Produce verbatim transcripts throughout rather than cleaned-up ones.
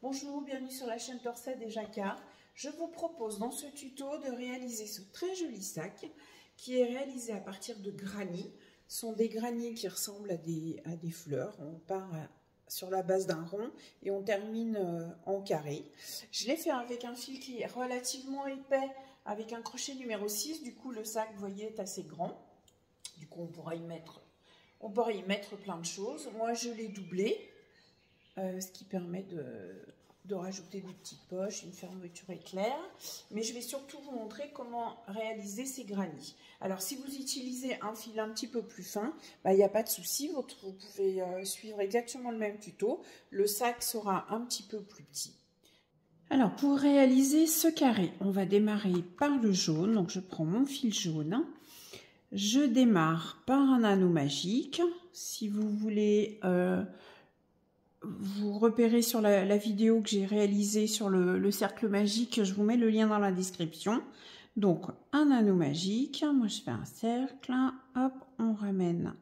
Bonjour, bienvenue sur la chaîne Torset et Jacquard. Je vous propose dans ce tuto de réaliser ce très joli sac qui est réalisé à partir de granits. Ce sont des granits qui ressemblent à des, à des fleurs. On part à, sur la base d'un rond et on termine euh, en carré. Je l'ai fait avec un fil qui est relativement épais avec un crochet numéro six. Du coup, le sac, vous voyez, est assez grand. Du coup, on pourra y mettre, on pourra y mettre plein de choses. Moi, je l'ai doublé. Euh, ce qui permet de, de rajouter des petites poches, une fermeture éclair. Mais je vais surtout vous montrer comment réaliser ces granits. Alors, si vous utilisez un fil un petit peu plus fin, bah, il n'y a pas de souci, vous, vous pouvez euh, suivre exactement le même tuto. Le sac sera un petit peu plus petit. Alors, pour réaliser ce carré, on va démarrer par le jaune. Donc, je prends mon fil jaune. Je démarre par un anneau magique. Si vous voulez... Euh, vous repérez sur la, la vidéo que j'ai réalisée sur le, le cercle magique, je vous mets le lien dans la description. Donc, un anneau magique, moi je fais un cercle, hop, on ramène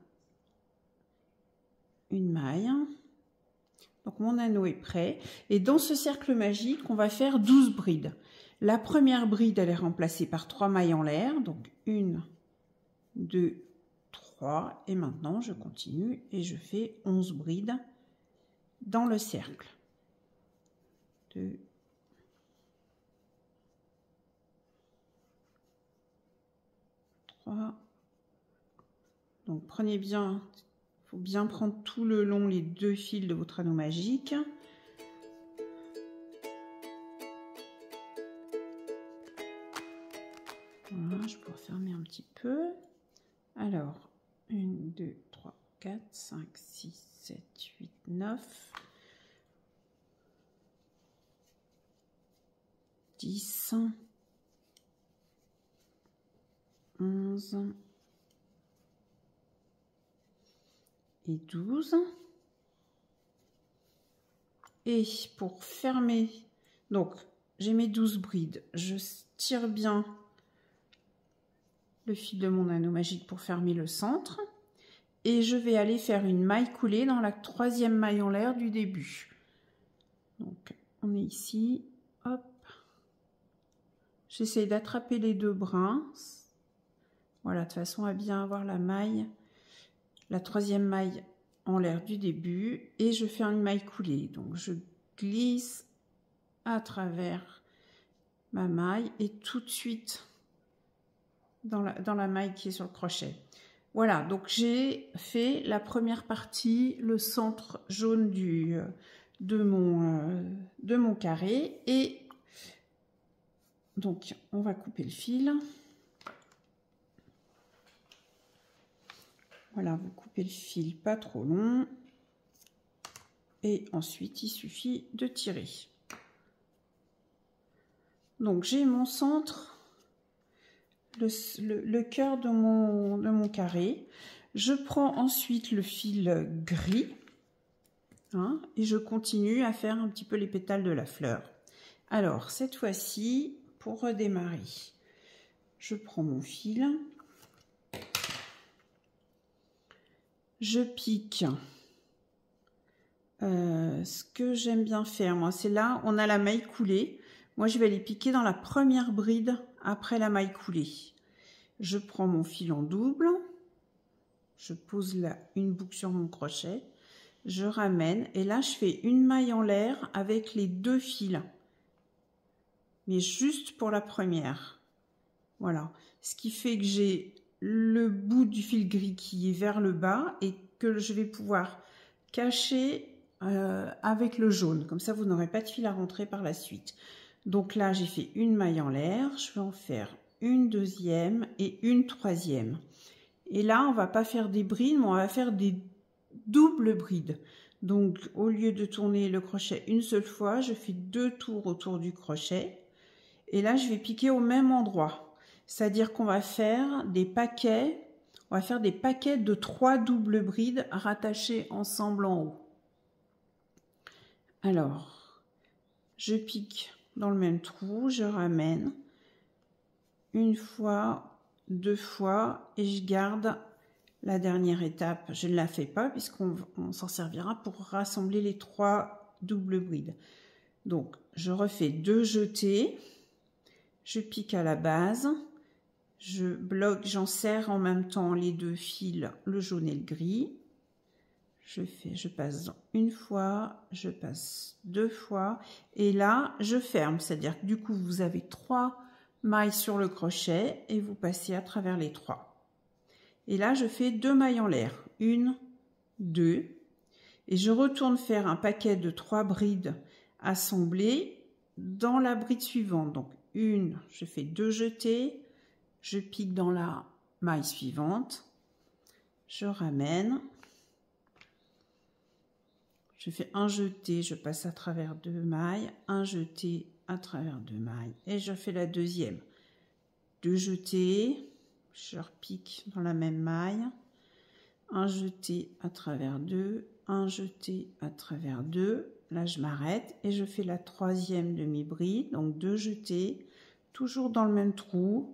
une maille. Donc, mon anneau est prêt. Et dans ce cercle magique, on va faire douze brides. La première bride, elle est remplacée par trois mailles en l'air. Donc, une, deux, trois. Et maintenant, je continue et je fais onze brides dans le cercle. deux, trois. Donc prenez bien, il faut bien prendre tout le long les deux fils de votre anneau magique. Voilà, je pourrais fermer un petit peu. Alors, un, deux, trois, quatre, cinq, six, sept, huit, neuf, dix, onze et douze. Et pour fermer, donc j'ai mes douze brides, je tire bien le fil de mon anneau magique pour fermer le centre. Et je vais aller faire une maille coulée dans la troisième maille en l'air du début. Donc, on est ici. Hop. J'essaie d'attraper les deux brins. Voilà, de façon à bien avoir la maille, la troisième maille en l'air du début. Et je fais une maille coulée. Donc, je glisse à travers ma maille et tout de suite dans la, dans la maille qui est sur le crochet. Voilà, donc j'ai fait la première partie, le centre jaune du, de, mon, euh, de mon carré. Et donc, on va couper le fil. Voilà, vous coupez le fil pas trop long. Et ensuite, il suffit de tirer. Donc, j'ai mon centre. Le, le, le cœur de mon, de mon carré. Je prends ensuite le fil gris hein, et je continue à faire un petit peu les pétales de la fleur. Alors, cette fois-ci, pour redémarrer, je prends mon fil, je pique. Euh, ce que j'aime bien faire, moi, c'est là, on a la maille coulée. Moi, je vais les piquer dans la première bride après la maille coulée. Je prends mon fil en double, je pose là une boucle sur mon crochet, je ramène et là, je fais une maille en l'air avec les deux fils, mais juste pour la première. Voilà, ce qui fait que j'ai le bout du fil gris qui est vers le bas et que je vais pouvoir cacher euh, avec le jaune. Comme ça, vous n'aurez pas de fil à rentrer par la suite. Donc là, j'ai fait une maille en l'air, je vais en faire une deuxième et une troisième. Et là, on va pas faire des brides, mais on va faire des doubles brides. Donc, au lieu de tourner le crochet une seule fois, je fais deux tours autour du crochet. Et là, je vais piquer au même endroit. C'est-à-dire qu'on va faire des paquets, on va faire des paquets de trois doubles brides rattachées ensemble en haut. Alors, je pique dans le même trou, je ramène une fois, deux fois et je garde la dernière étape. Je ne la fais pas puisqu'on s'en servira pour rassembler les trois doubles brides. Donc, je refais deux jetés, je pique à la base, je bloque, j'en serre en même temps les deux fils, le jaune et le gris. Je fais, je passe une fois, je passe deux fois, et là, je ferme. C'est-à-dire que du coup, vous avez trois mailles sur le crochet et vous passez à travers les trois. Et là, je fais deux mailles en l'air. Une, deux. Et je retourne faire un paquet de trois brides assemblées dans la bride suivante. Donc, une, je fais deux jetés, je pique dans la maille suivante, je ramène, je fais un jeté, je passe à travers deux mailles, un jeté à travers deux mailles, et je fais la deuxième. Deux jetés, je repique dans la même maille, un jeté à travers deux, un jeté à travers deux, là je m'arrête et je fais la troisième demi-bride, donc deux jetés, toujours dans le même trou,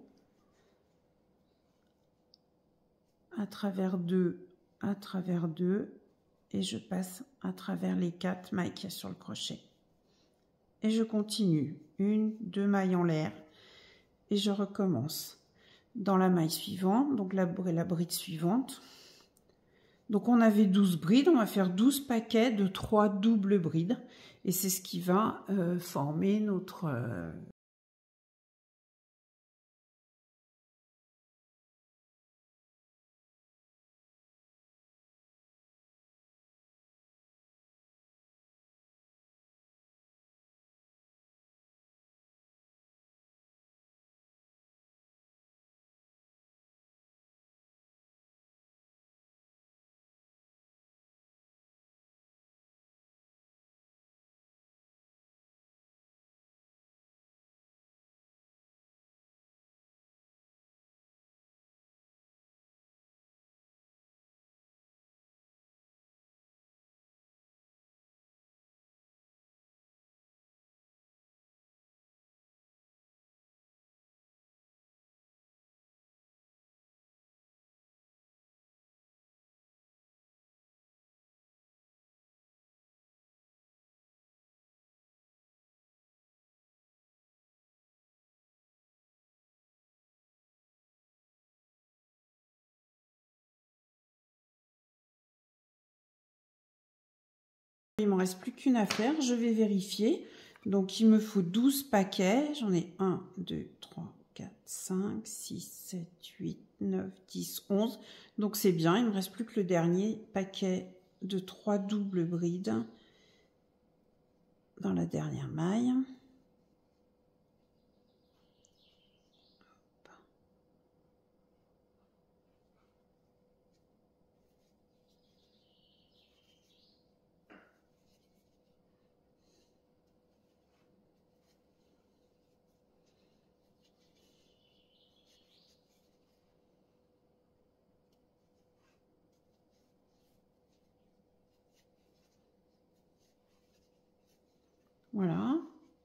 à travers deux, à travers deux, et je passe à travers les quatre mailles qu'il y a sur le crochet. Et je continue, une, deux mailles en l'air, et je recommence dans la maille suivante, donc la, la bride suivante. Donc on avait douze brides, on va faire douze paquets de trois doubles brides, et c'est ce qui va euh, former notre... Euh, Il ne me reste plus qu'une à faire, je vais vérifier. Donc il me faut douze paquets, j'en ai un, deux, trois, quatre, cinq, six, sept, huit, neuf, dix, onze. Donc c'est bien, il ne me reste plus que le dernier paquet de trois doubles brides dans la dernière maille. Voilà.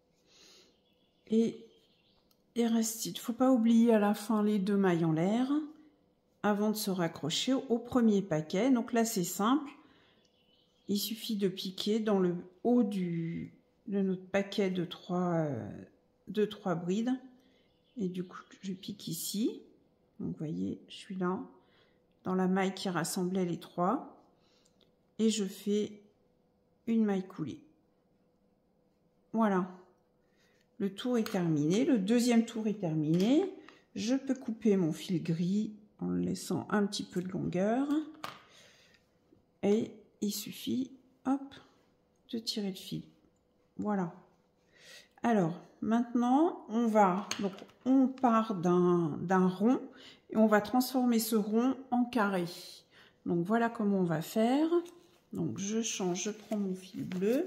Et il reste, il ne faut pas oublier à la fin les deux mailles en l'air avant de se raccrocher au premier paquet. Donc là, c'est simple. Il suffit de piquer dans le haut du, de notre paquet de trois, euh, de trois brides. Et du coup, je pique ici. Donc, vous voyez, je suis là, dans la maille qui rassemblait les trois. Et je fais une maille coulée. Voilà. Le tour est terminé. Le deuxième tour est terminé. Je peux couper mon fil gris en le laissant un petit peu de longueur. Et il suffit, hop, de tirer le fil. Voilà. Alors, maintenant, on va, donc, on part d'un d'un rond et on va transformer ce rond en carré. Donc, voilà comment on va faire. Donc, je change, je prends mon fil bleu.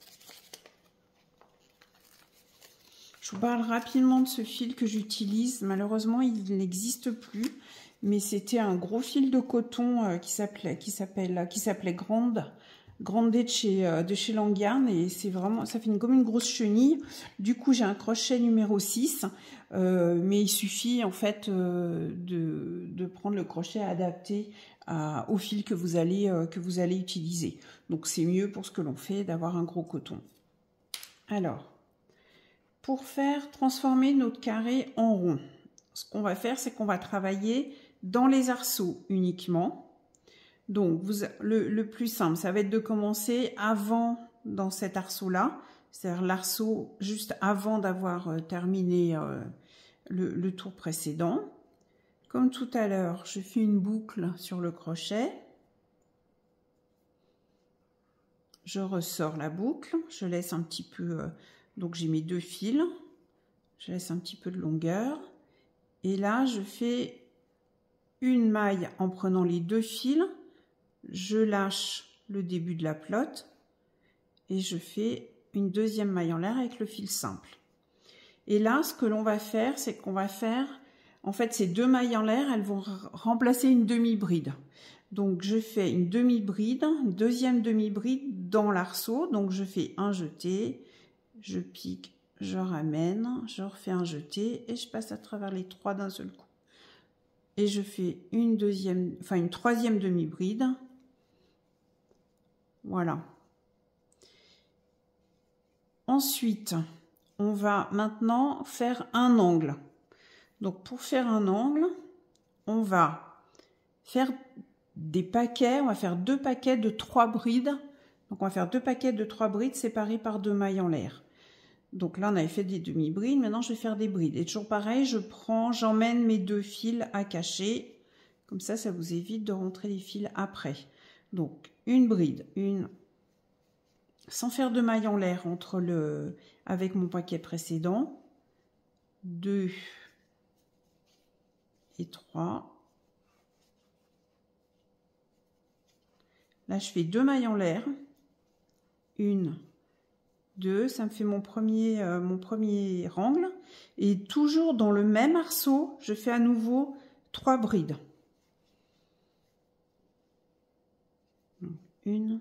Je vous parle rapidement de ce fil que j'utilise. Malheureusement, il n'existe plus, mais c'était un gros fil de coton qui s'appelait, qui s'appelle, qui s'appelait Grande. Grande de chez, de chez Langarn, et c'est vraiment, ça fait une, comme une grosse chenille. Du coup, j'ai un crochet numéro six, euh, mais il suffit en fait euh, de, de prendre le crochet adapté à, au fil que vous allez, euh, que vous allez utiliser. Donc c'est mieux pour ce que l'on fait d'avoir un gros coton. Alors, pour faire transformer notre carré en rond, ce qu'on va faire, c'est qu'on va travailler dans les arceaux uniquement. Donc, vous, le, le plus simple, ça va être de commencer avant, dans cet arceau-là, c'est-à-dire l'arceau juste avant d'avoir euh, terminé euh, le, le tour précédent. Comme tout à l'heure, je fais une boucle sur le crochet. Je ressors la boucle, je laisse un petit peu, euh, donc j'ai mes deux fils, je laisse un petit peu de longueur. Et là, je fais une maille en prenant les deux fils, je lâche le début de la pelote et je fais une deuxième maille en l'air avec le fil simple. Et là, ce que l'on va faire, c'est qu'on va faire, en fait, ces deux mailles en l'air, elles vont remplacer une demi-bride. Donc, je fais une demi-bride, une deuxième demi-bride dans l'arceau. Donc, je fais un jeté, je pique, je ramène, je refais un jeté et je passe à travers les trois d'un seul coup. Et je fais une deuxième, enfin une troisième demi-bride. Voilà. Ensuite, on va maintenant faire un angle. Donc, pour faire un angle, on va faire des paquets, on va faire deux paquets de trois brides. Donc, on va faire deux paquets de trois brides séparés par deux mailles en l'air. Donc là, on avait fait des demi-brides. Maintenant, je vais faire des brides. Et toujours pareil, je prends, j'emmène mes deux fils à cacher. Comme ça, ça vous évite de rentrer les fils après. Donc, une bride, une, sans faire de maille en l'air entre le, avec mon paquet précédent. Deux et trois. Là, je fais deux mailles en l'air. Une, deux, ça me fait mon premier, euh, mon premier angle. Et toujours dans le même arceau, je fais à nouveau trois brides. Une,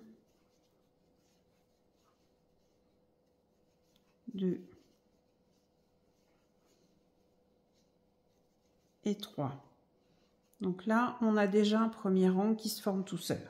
deux et trois. Donc là, on a déjà un premier angle qui se forme tout seul.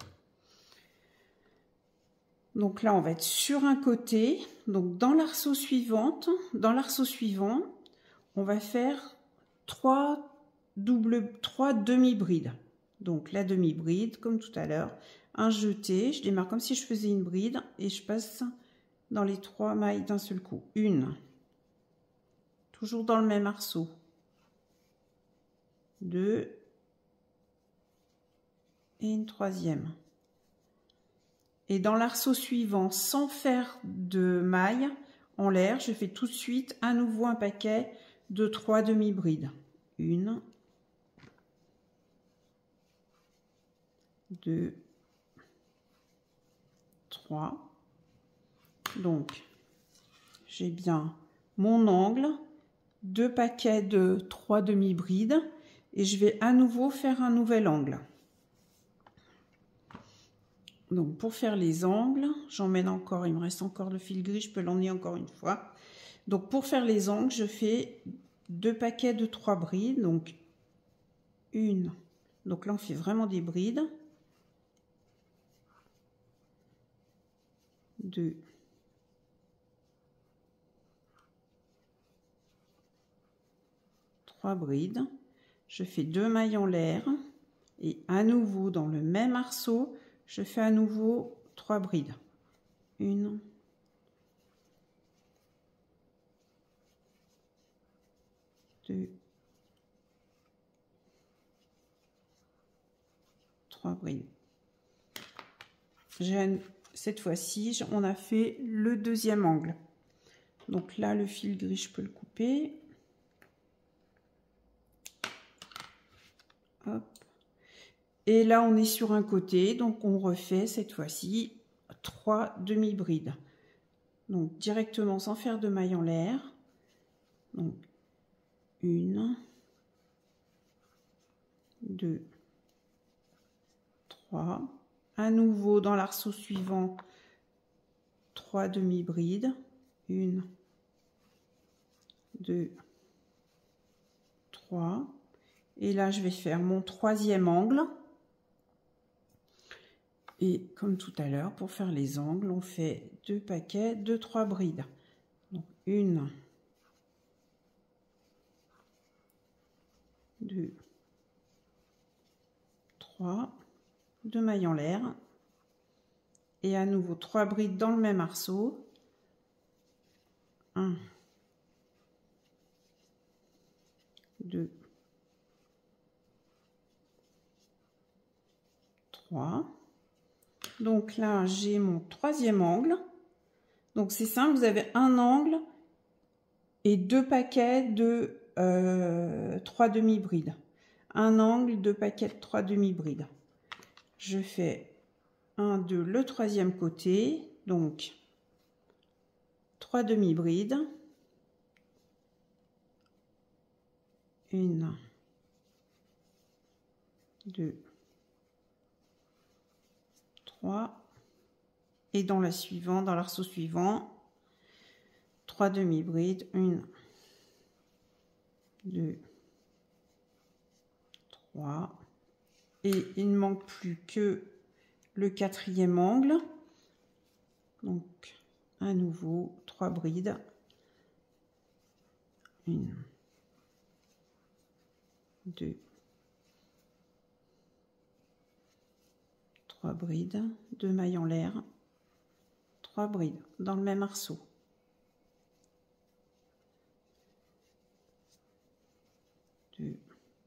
Donc là, on va être sur un côté. Donc dans l'arceau suivante, dans l'arceau suivant, on va faire trois double, trois demi-brides. Donc la demi-bride, comme tout à l'heure, un jeté. Je démarre comme si je faisais une bride et je passe dans les trois mailles d'un seul coup. Une, toujours dans le même arceau. Deux et une troisième. Et dans l'arceau suivant, sans faire de maille en l'air, je fais tout de suite à nouveau un paquet de trois demi-brides. Une, deux, trois. Donc, j'ai bien mon angle, deux paquets de trois demi-brides et je vais à nouveau faire un nouvel angle. Donc, pour faire les angles, j'emmène encore, il me reste encore le fil gris, je peux l'emmener encore une fois. Donc, pour faire les angles, je fais deux paquets de trois brides. Donc, une. Donc là, on fait vraiment des brides. Deux. Trois brides. Je fais deux mailles en l'air. Et à nouveau, dans le même arceau, je fais à nouveau trois brides. Une, deux, trois brides. Cette fois-ci, on a fait le deuxième angle. Donc là, le fil gris, je peux le couper. Hop. Et là, on est sur un côté, donc on refait cette fois-ci trois demi-brides. Donc directement sans faire de maille en l'air. Donc une, deux, trois. À nouveau dans l'arceau suivant, trois demi-brides. Une, deux, trois. Et là, je vais faire mon troisième angle. Et comme tout à l'heure, pour faire les angles, on fait deux paquets de trois brides. Donc, une, deux, trois, deux mailles en l'air. Et à nouveau trois brides dans le même arceau. un, deux, trois. Donc là, j'ai mon troisième angle. Donc c'est simple, vous avez un angle et deux paquets de euh, trois demi-brides. Un angle, deux paquets de trois demi-brides. Je fais un, deux, le troisième côté. Donc trois demi-brides. Une, deux, trois. Et dans la suivante, dans l'arceau suivant, trois demi-brides, une, deux, trois. Et il ne manque plus que le quatrième angle. Donc, à nouveau, trois brides. Une, deux, trois brides, deux mailles en l'air, trois brides dans le même arceau. Deux,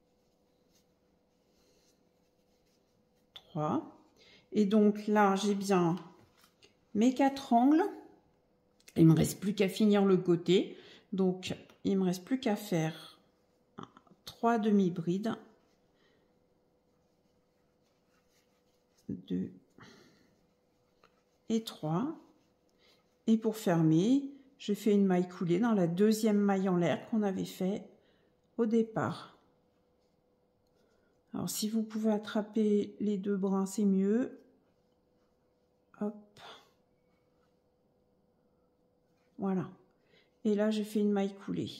trois. Et donc là, j'ai bien mes quatre angles. Il me reste plus qu'à finir le côté. Donc, il me reste plus qu'à faire trois demi-brides. Deux et trois. Et pour fermer, je fais une maille coulée dans la deuxième maille en l'air qu'on avait fait au départ. Alors, si vous pouvez attraper les deux brins, c'est mieux. Hop. Voilà. Et là, je fais une maille coulée.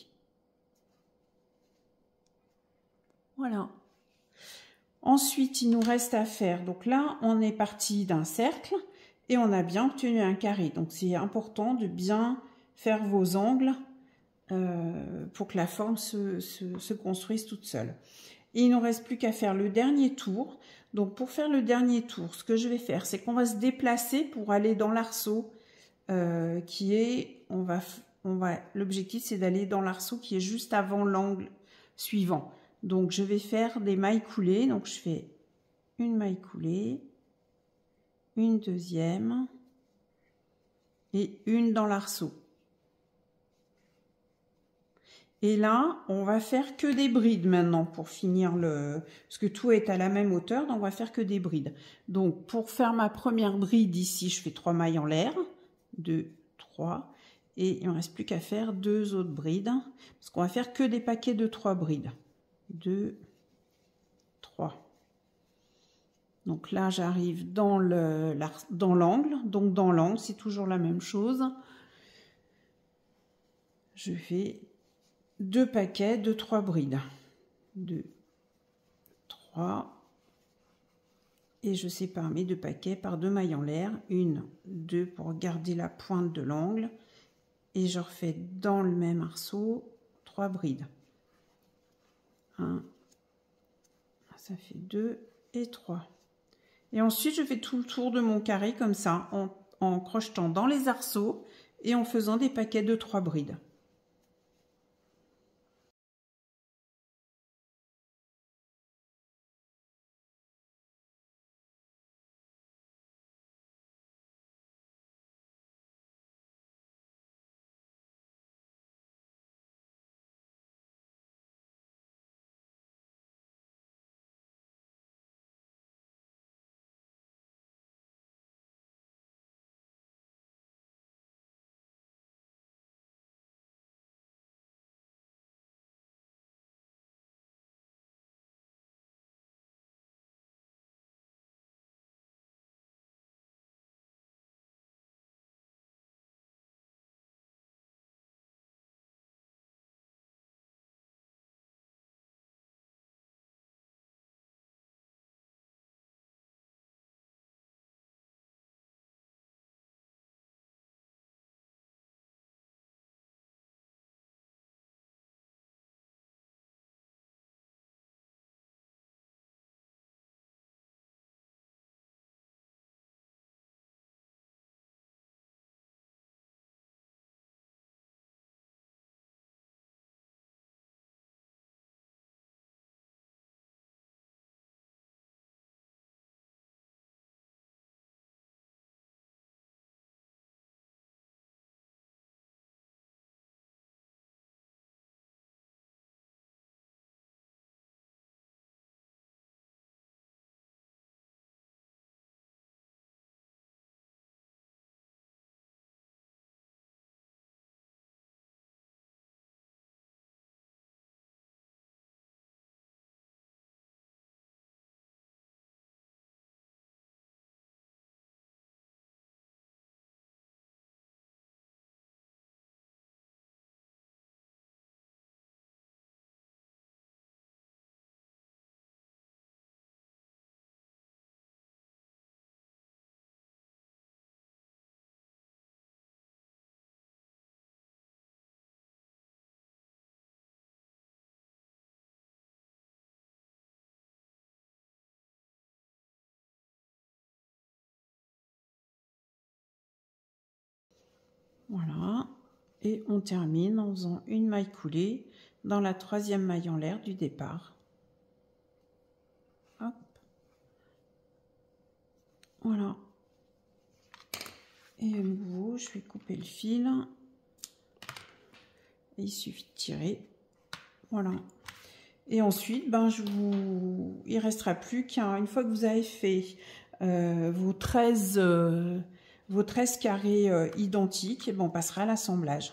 Voilà. Ensuite, il nous reste à faire. Donc là, on est parti d'un cercle et on a bien obtenu un carré. Donc, c'est important de bien faire vos angles euh, pour que la forme se, se, se construise toute seule. Et il ne nous reste plus qu'à faire le dernier tour. Donc, pour faire le dernier tour, ce que je vais faire, c'est qu'on va se déplacer pour aller dans l'arceau euh, qui est... On va, on va, l'objectif, c'est d'aller dans l'arceau qui est juste avant l'angle suivant. Donc, je vais faire des mailles coulées. Donc, je fais une maille coulée, une deuxième et une dans l'arceau. Et là, on va faire que des brides maintenant pour finir le... Parce que tout est à la même hauteur, donc on va faire que des brides. Donc, pour faire ma première bride ici, je fais trois mailles en l'air. deux, trois. Et il ne me reste plus qu'à faire deux autres brides. Parce qu'on va faire que des paquets de trois brides. deux, trois. Donc là, j'arrive dans le dans l'angle. Donc dans l'angle, c'est toujours la même chose. Je fais deux paquets de trois brides. deux, trois. Et je sépare mes deux paquets par deux mailles en l'air. Une, deux pour garder la pointe de l'angle. Et je refais dans le même arceau trois brides. un, ça fait deux et trois. Et ensuite, je fais tout le tour de mon carré comme ça, en, en crochetant dans les arceaux et en faisant des paquets de trois brides. Voilà. Et on termine en faisant une maille coulée dans la troisième maille en l'air du départ. Hop. Voilà. Et à nouveau, je vais couper le fil. Et il suffit de tirer. Voilà. Et ensuite, ben, je vous... il ne restera plus qu'une fois que vous avez fait euh, vos treize, euh, vos treize carrés euh, identiques, et ben, on passera à l'assemblage.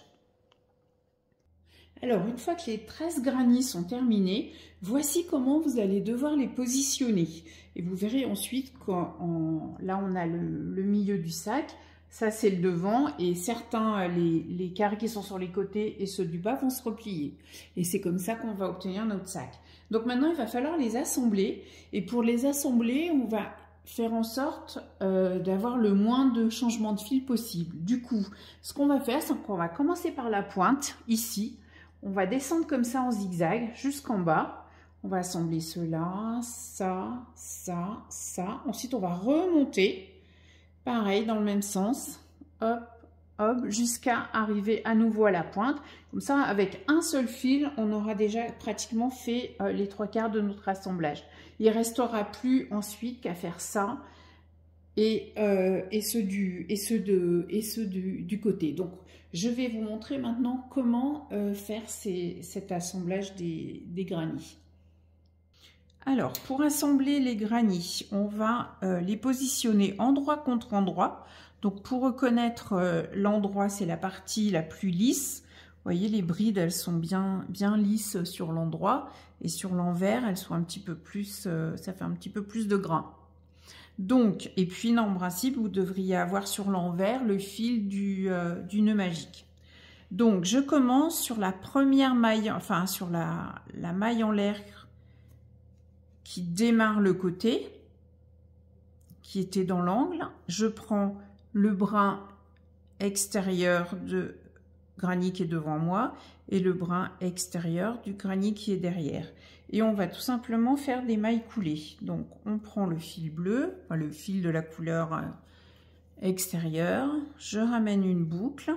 Alors, une fois que les treize granits sont terminés, voici comment vous allez devoir les positionner. Et vous verrez ensuite quand on... là, on a le, le milieu du sac. Ça, c'est le devant, et certains, les, les carrés qui sont sur les côtés et ceux du bas vont se replier. Et c'est comme ça qu'on va obtenir notre sac. Donc maintenant, il va falloir les assembler. Et pour les assembler, on va faire en sorte euh, d'avoir le moins de changements de fil possible. Du coup, ce qu'on va faire, c'est qu'on va commencer par la pointe, ici. On va descendre comme ça en zigzag jusqu'en bas. On va assembler cela, ça, ça, ça. Ensuite, on va remonter. Pareil, dans le même sens, hop, hop, jusqu'à arriver à nouveau à la pointe. Comme ça, avec un seul fil, on aura déjà pratiquement fait euh, les trois quarts de notre assemblage. Il ne restera plus ensuite qu'à faire ça et, euh, et ceux, du, et ceux, de, et ceux du, du côté. Donc, je vais vous montrer maintenant comment euh, faire ces, cet assemblage des, des granits. Alors, pour assembler les granits, on va euh, les positionner endroit contre endroit. Donc, pour reconnaître euh, l'endroit, c'est la partie la plus lisse. Vous voyez, les brides, elles sont bien, bien lisses sur l'endroit. Et sur l'envers, elles sont un petit peu plus, euh, ça fait un petit peu plus de grain. Donc, et puis, non, en principe, vous devriez avoir sur l'envers le fil du, euh, du nœud magique. Donc, je commence sur la première maille, enfin, sur la, la maille en l'air qui démarre le côté, qui était dans l'angle. Je prends le brin extérieur de granit qui est devant moi et le brin extérieur du granit qui est derrière. Et on va tout simplement faire des mailles coulées. Donc, on prend le fil bleu, enfin, le fil de la couleur extérieure. Je ramène une boucle.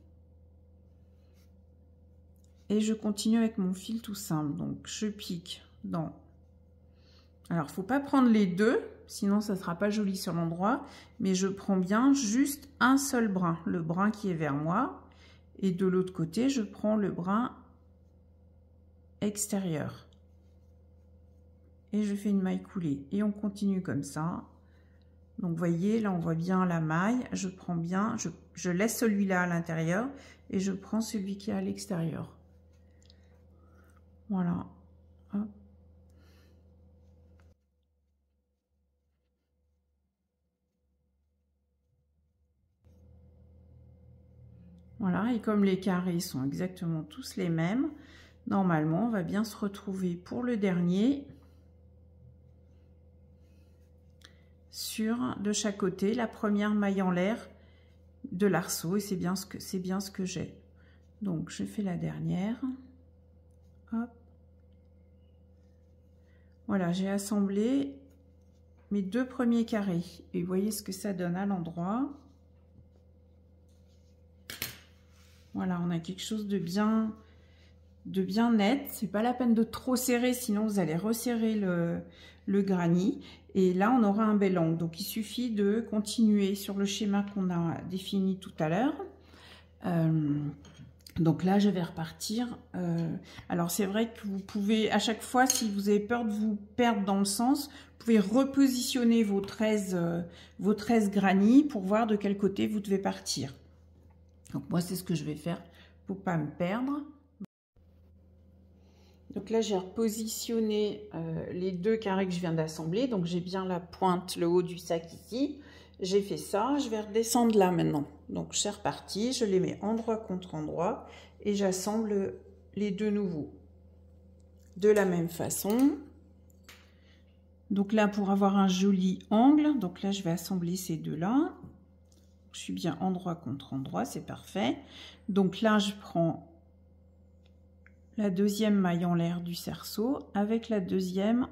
Et je continue avec mon fil tout simple. Donc, je pique dans... Alors, il ne faut pas prendre les deux, sinon ça ne sera pas joli sur l'endroit. Mais je prends bien juste un seul brin, le brin qui est vers moi. Et de l'autre côté, je prends le brin extérieur. Et je fais une maille coulée. Et on continue comme ça. Donc, vous voyez, là, on voit bien la maille. Je prends bien, je, je laisse celui-là à l'intérieur et je prends celui qui est à l'extérieur. Voilà. Hop. Voilà, et comme les carrés sont exactement tous les mêmes, normalement, on va bien se retrouver pour le dernier sur de chaque côté la première maille en l'air de l'arceau, et c'est bien ce que c'est bien ce que j'ai. Donc, je fais la dernière. Hop. Voilà, j'ai assemblé mes deux premiers carrés et vous voyez ce que ça donne à l'endroit. Voilà, on a quelque chose de bien, de bien net. C'est pas la peine de trop serrer, sinon vous allez resserrer le, le granit. Et là, on aura un bel angle. Donc, il suffit de continuer sur le schéma qu'on a défini tout à l'heure. Euh, donc là, je vais repartir. Euh, alors, c'est vrai que vous pouvez, à chaque fois, si vous avez peur de vous perdre dans le sens, vous pouvez repositionner vos treize, euh, vos treize granits pour voir de quel côté vous devez partir. Donc moi, c'est ce que je vais faire pour pas me perdre. Donc là, j'ai repositionné euh, les deux carrés que je viens d'assembler. Donc j'ai bien la pointe, le haut du sac ici. J'ai fait ça, je vais redescendre là maintenant. Donc c'est reparti, je les mets endroit contre endroit et j'assemble les deux nouveaux. De la même façon. Donc là, pour avoir un joli angle, donc là, je vais assembler ces deux-là. Je suis bien endroit contre endroit, c'est parfait. Donc là, je prends la deuxième maille en l'air du cerceau avec la deuxième.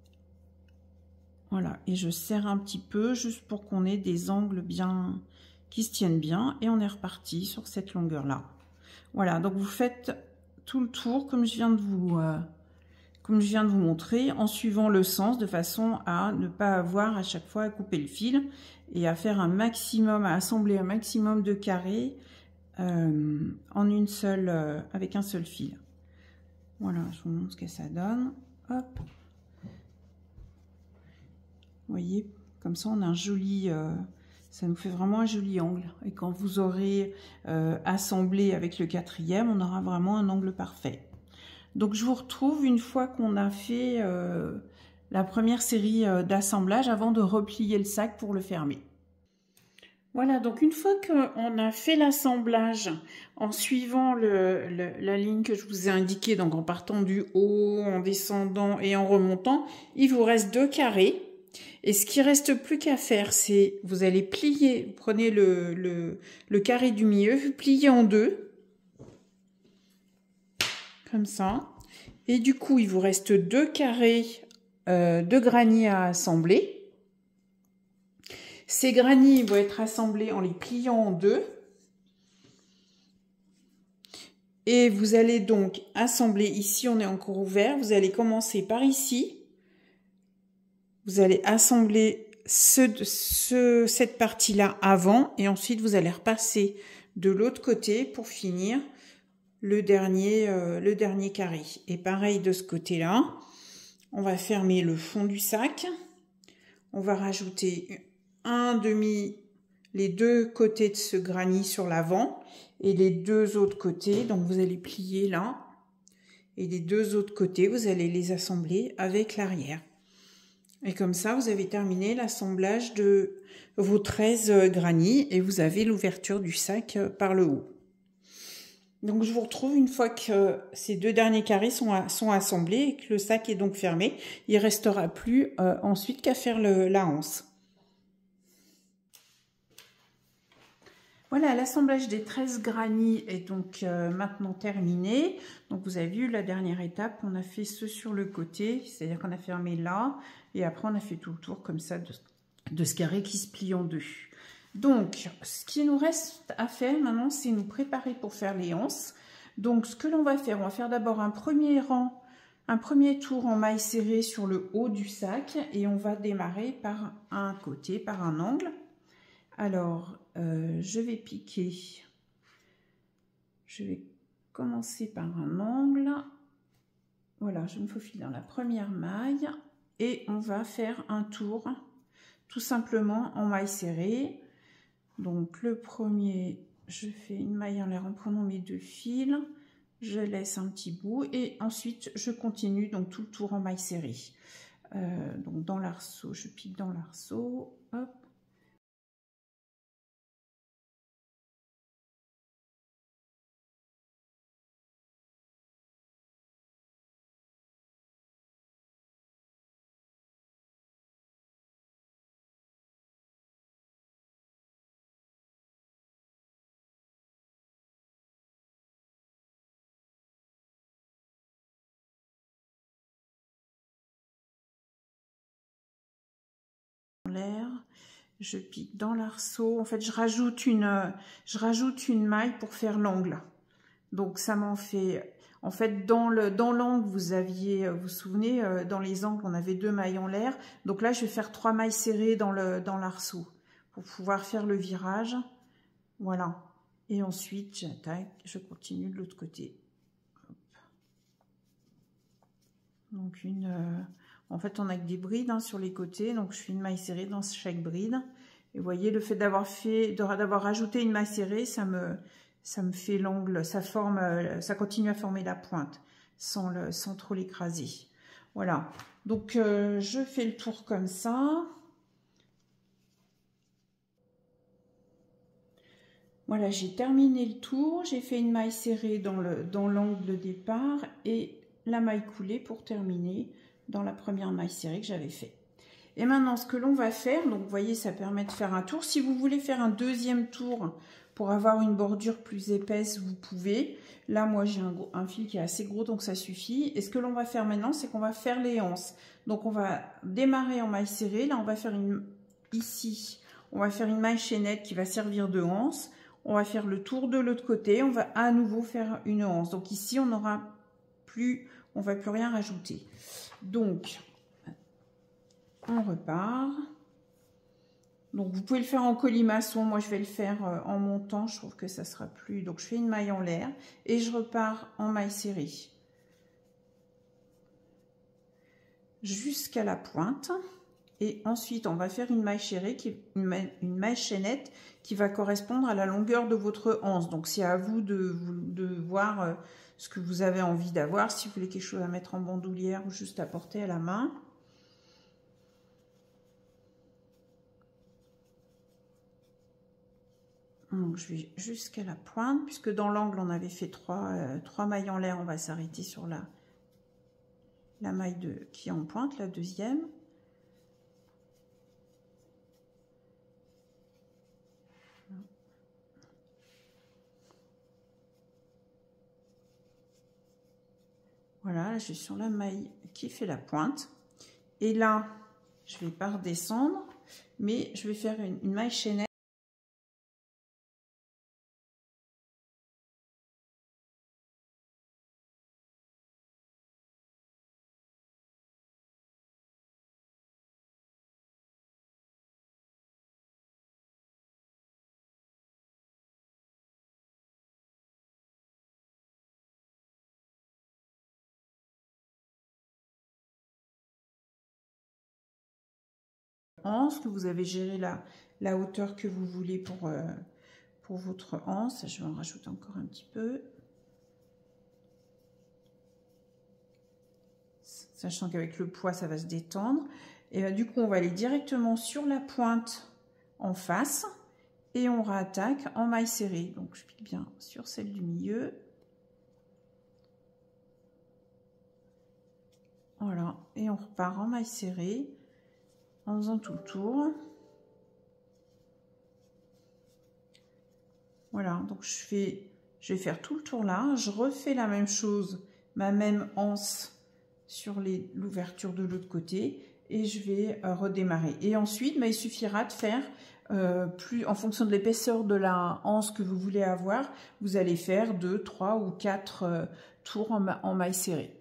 Voilà, et je serre un petit peu juste pour qu'on ait des angles bien, qui se tiennent bien et on est reparti sur cette longueur là. Voilà, donc vous faites tout le tour comme je viens de vous euh, comme je viens de vous montrer, en suivant le sens de façon à ne pas avoir à chaque fois à couper le fil et à faire un maximum, à assembler un maximum de carrés euh, en une seule euh, avec un seul fil. Voilà, je vous montre ce que ça donne. Hop, vous voyez, comme ça on a un joli euh, ça nous fait vraiment un joli angle. Et quand vous aurez euh, assemblé avec le quatrième, on aura vraiment un angle parfait. Donc je vous retrouve une fois qu'on a fait euh, la première série euh, d'assemblage avant de replier le sac pour le fermer. Voilà, donc une fois qu'on a fait l'assemblage en suivant le, le, la ligne que je vous ai indiquée, donc en partant du haut, en descendant et en remontant, il vous reste deux carrés. Et ce qui reste plus qu'à faire, c'est vous allez plier, vous prenez le, le, le carré du milieu, vous pliez en deux, comme ça. Et du coup, il vous reste deux carrés euh, de granit à assembler. Ces granits vont être assemblés en les pliant en deux. Et vous allez donc assembler, ici on est encore ouvert, vous allez commencer par ici. Vous allez assembler ce, ce, cette partie-là avant et ensuite vous allez repasser de l'autre côté pour finir le dernier, euh, le dernier carré. Et pareil de ce côté-là, on va fermer le fond du sac. On va rajouter un demi, les deux côtés de ce granit sur l'avant et les deux autres côtés. Donc vous allez plier là et les deux autres côtés, vous allez les assembler avec l'arrière. Et comme ça, vous avez terminé l'assemblage de vos treize granits et vous avez l'ouverture du sac par le haut. Donc, je vous retrouve une fois que ces deux derniers carrés sont, sont assemblés et que le sac est donc fermé. Il ne restera plus euh, ensuite qu'à faire le, la anse. Voilà, l'assemblage des treize granits est donc euh, maintenant terminé. Donc vous avez vu la dernière étape, on a fait ce sur le côté, c'est-à-dire qu'on a fermé là, et après on a fait tout le tour comme ça de, de ce carré qui se plie en deux. Donc ce qui nous reste à faire maintenant, c'est nous préparer pour faire les anses. Donc ce que l'on va faire, on va faire d'abord un premier rang, un premier tour en maille serrée sur le haut du sac, et on va démarrer par un côté, par un angle. Alors, euh, je vais piquer, je vais commencer par un angle, voilà, je me faufile dans la première maille et on va faire un tour tout simplement en maille serrée. Donc le premier, je fais une maille en l'air en prenant mes deux fils, je laisse un petit bout et ensuite je continue donc tout le tour en maille serrée. Euh, donc dans l'arceau, je pique dans l'arceau, hop. L'air, je pique dans l'arceau. En fait, je rajoute une, je rajoute une maille pour faire l'angle. Donc ça m'en fait. En fait, dans le dans l'angle, vous aviez, vous vous souvenez, dans les angles, on avait deux mailles en l'air. Donc là, je vais faire trois mailles serrées dans le dans l'arceau pour pouvoir faire le virage. Voilà. Et ensuite, j'attaque, je continue de l'autre côté. Hop. Donc une. Euh, En fait, on a que des brides hein, sur les côtés, donc je fais une maille serrée dans chaque bride. Et vous voyez, le fait d'avoir fait, d'avoir rajouté une maille serrée, ça me, ça me fait l'angle, ça forme, ça continue à former la pointe sans le, sans trop l'écraser. Voilà. Donc euh, je fais le tour comme ça. Voilà, j'ai terminé le tour. J'ai fait une maille serrée dans le, dans l'angle de départ et la maille coulée pour terminer dans la première maille serrée que j'avais fait. Et maintenant ce que l'on va faire, donc vous voyez ça permet de faire un tour. Si vous voulez faire un deuxième tour pour avoir une bordure plus épaisse, vous pouvez. Là moi j'ai un, un fil qui est assez gros donc ça suffit. Et ce que l'on va faire maintenant, c'est qu'on va faire les anses. Donc on va démarrer en maille serrée. Là on va faire une ici, on va faire une maille chaînette qui va servir de anse. On va faire le tour de l'autre côté, on va à nouveau faire une anse. Donc ici, on n'aura plus, on va plus rien rajouter. Donc, on repart. Donc, vous pouvez le faire en colimaçon. Moi, je vais le faire en montant. Je trouve que ça sera plus. Donc, je fais une maille en l'air et je repars en maille serrée jusqu'à la pointe. Et ensuite, on va faire une maille serrée, qui, une, maille, une maille chaînette qui va correspondre à la longueur de votre anse. Donc, c'est à vous de, de voir euh, ce que vous avez envie d'avoir. Si vous voulez quelque chose à mettre en bandoulière ou juste à porter à la main. Donc, je vais jusqu'à la pointe, puisque dans l'angle, on avait fait trois, euh, trois mailles en l'air. On va s'arrêter sur la, la maille de, qui est en pointe, la deuxième. Voilà, là, je suis sur la maille qui fait la pointe. Et là, je ne vais pas redescendre, mais je vais faire une, une maille chaînette. Anse, que vous avez géré la, la hauteur que vous voulez pour, euh, pour votre anse. Je vais en rajouter encore un petit peu. Sachant qu'avec le poids, ça va se détendre. Et ben, du coup, on va aller directement sur la pointe en face. Et on rattaque en maille serrée. Donc, je pique bien sur celle du milieu. Voilà. Et on repart en maille serrée. En faisant tout le tour. Voilà, donc je fais, je vais faire tout le tour là. Je refais la même chose, ma même anse sur l'ouverture de l'autre côté et je vais euh, redémarrer. Et ensuite, bah, il suffira de faire, euh, plus en fonction de l'épaisseur de la anse que vous voulez avoir, vous allez faire deux, trois ou quatre euh, tours en, ma en maille serrée.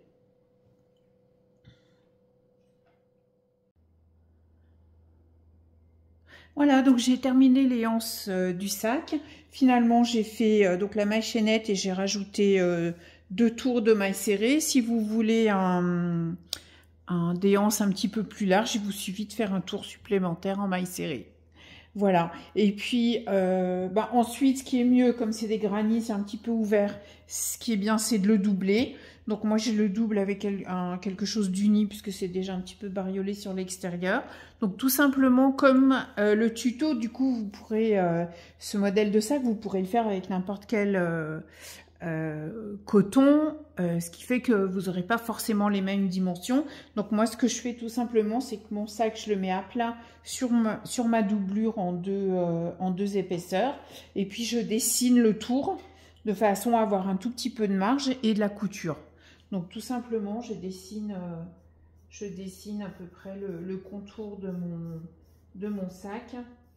Voilà, donc j'ai terminé les anses euh, du sac. Finalement, j'ai fait euh, donc la maille chaînette et j'ai rajouté euh, deux tours de maille serrée. Si vous voulez un, un, des anses un petit peu plus larges, il vous suffit de faire un tour supplémentaire en maille serrée. Voilà. Et puis, euh, bah, ensuite, ce qui est mieux, comme c'est des granits, c'est un petit peu ouvert, ce qui est bien, c'est de le doubler. Donc moi, je le double avec un, quelque chose d'uni, puisque c'est déjà un petit peu bariolé sur l'extérieur. Donc tout simplement, comme euh, le tuto, du coup, vous pourrez, euh, ce modèle de sac, vous pourrez le faire avec n'importe quel euh, euh, coton, euh, ce qui fait que vous n'aurez pas forcément les mêmes dimensions. Donc moi, ce que je fais tout simplement, c'est que mon sac, je le mets à plat sur ma, sur ma doublure en deux, euh, en deux épaisseurs. Et puis, je dessine le tour de façon à avoir un tout petit peu de marge et de la couture. Donc tout simplement, je dessine, euh, je dessine à peu près le, le contour de mon, de mon sac.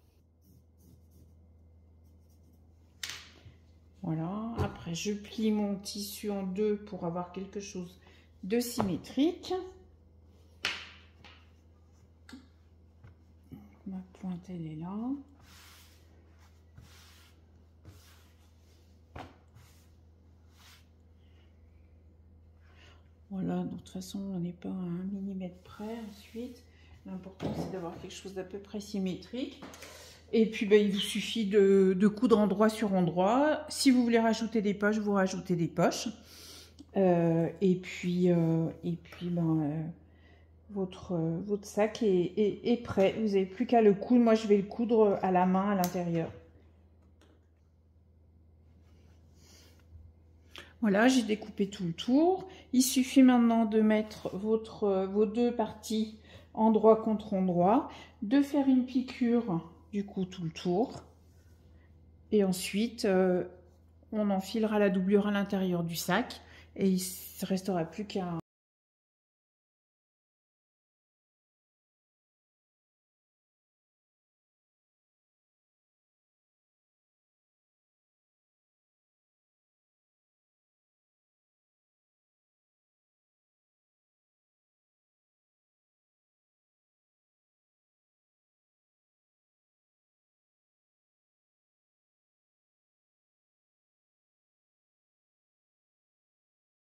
Voilà, après je plie mon tissu en deux pour avoir quelque chose de symétrique. Ma pointe, elle est là. Voilà, de toute façon, on n'est pas à un millimètre près. Ensuite, l'important, c'est d'avoir quelque chose d'à peu près symétrique. Et puis, ben, il vous suffit de, de coudre endroit sur endroit. Si vous voulez rajouter des poches, vous rajoutez des poches. Euh, et puis, euh, et puis ben, euh, votre, euh, votre sac est, est, est prêt. Vous n'avez plus qu'à le coudre. Moi, je vais le coudre à la main à l'intérieur. Voilà, j'ai découpé tout le tour. Il suffit maintenant de mettre votre, vos deux parties endroit contre endroit, de faire une piqûre du coup tout le tour. Et ensuite, euh, on enfilera la doublure à l'intérieur du sac et il ne restera plus qu'à